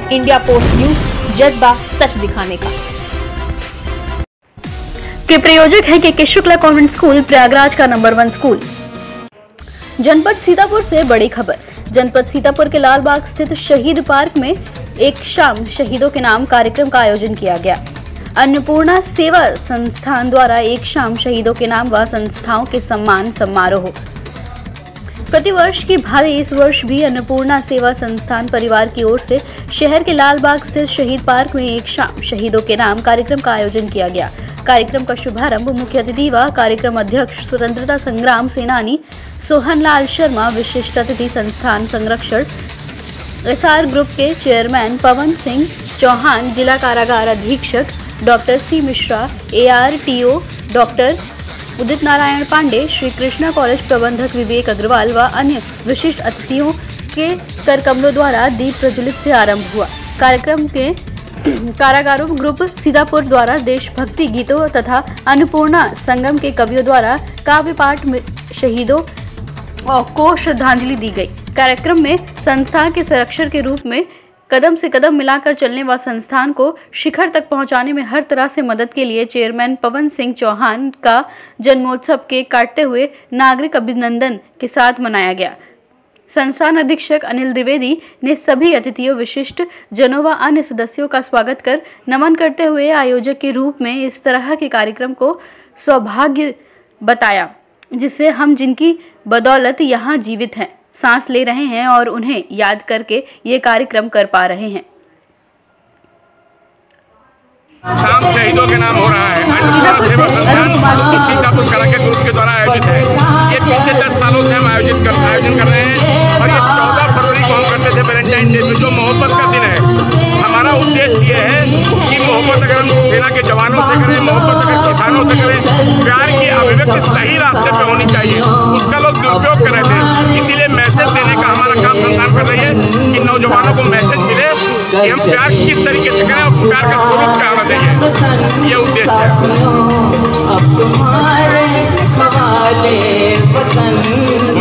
India post news, जज्बा सच दिखाने का। के प्रायोजक है के शुक्ला कॉन्वेंट स्कूल, प्रयागराज का नंबर 1 स्कूल। जनपद सीतापुर से बड़ी खबर। जनपद सीतापुर के लालबाग स्थित शहीद पार्क में एक शाम शहीदों के नाम कार्यक्रम का आयोजन किया गया। अन्नपूर्णा सेवा संस्थान द्वारा एक शाम शहीदों के नाम व संस्थाओं के सम्मान समारोह। प्रतिवर्ष की भांति इस वर्ष भी अन्नपूर्णा सेवा संस्थान परिवार की ओर से शहर के लालबाग स्थित शहीद पार्क में एक शाम शहीदों के नाम कार्यक्रम का आयोजन किया गया। कार्यक्रम का शुभारंभ मुख्य अतिथि व कार्यक्रम अध्यक्ष स्वतंत्रता संग्राम सेनानी सोहनलाल शर्मा, विशिष्ट अतिथि संस्थान संरक्षण SR ग्रुप के चेयरमैन पवन सिंह चौहान, जिला कारागार अधीक्षक doctor C Mishra, ARTO doctor Udit Narayan Pandey, Shri Krishna college प्रबंधक विवेक अग्रवाल व अन्य विशिष्ट अतिथियों के करकमलों द्वारा दीप प्रज्वलित से आरंभ हुआ। कार्यक्रम के कारागारों ग्रुप सीतापुर द्वारा देशभक्ति गीतों तथा अन्नपूर्णा संगम के कवियों द्वारा काव्य पाठ में शहीदों को श्रद्धांजलि दी गई। कार्यक्रम में संस्थान के संरक्षक के रूप में कदम से कदम मिलाकर चलने व संस्थान को शिखर तक पहुंचाने में हर तरह से मदद के लिए चेयरमैन पवन सिंह चौहान का जन्मोत्सव केक काटते हुए नागरिक अभिनंदन के साथ मनाया गया। संस्थान अधीक्षक अनिल द्विवेदी ने सभी अतिथियों, विशिष्ट जनों व अन्य सदस्यों का स्वागत कर नमन करते हुए आयोजक के रूप में इस तरह के कार्यक्रम को सौभाग्य बताया, जिससे हम जिनकी बदौलत यहाँ जीवित हैं, सांस ले रहे हैं और उन्हें याद करके ये कार्यक्रम कर पा रहे हैं। शाम शहीदों के नाम हो रहा है। अन्नपूर्णा सेवा संस्थान सीतापुर कारागार ग्रुप के द्वारा आयोजित है। ये पिछले 10 सालों से हम आयोजन कर रहे हैं और ये 14 फरवरी को हम करते थे, वैलेंटाइन डे, जो मोहब्बत का दिन है। हमारा उद्देश्य ये है कि मोहब्बत अगर हम सेना के जवानों से करें, मोहब्बत अगर किसानों से करें, प्यार की अभिव्यक्ति सही रास्ते पे होनी चाहिए, उसका लोग दुरुपयोग कर रहे थे। इसीलिए मैसेज देने का हमारा काम संस्थान कर रही है कि नौजवानों को मैसेज मिले कि हम प्यार किस तरीके से करें और प्यार का स्वरूप क्या होना चाहिए, ये उद्देश्य है।